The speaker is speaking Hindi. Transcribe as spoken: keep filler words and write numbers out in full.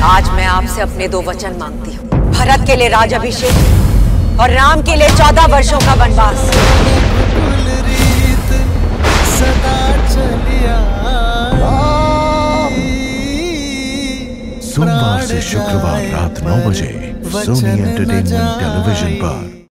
आज मैं आपसे अपने दो वचन मांगती हूँ। भरत के लिए राजाभिषेक और राम के लिए चौदह वर्षों का वनवास। सोमवार से शुक्रवार रात नौ बजे सोनी एंटरटेनमेंट टेलीविजन पर।